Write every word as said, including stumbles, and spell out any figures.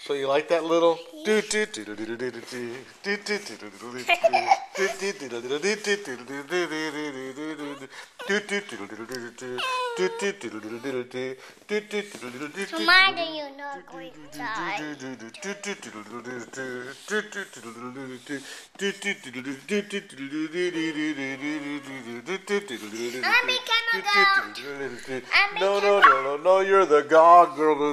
So you like that little? Tomorrow you're not going to die. I'm becoming a goat. I'm No, no, no, no, no, you're the god girl.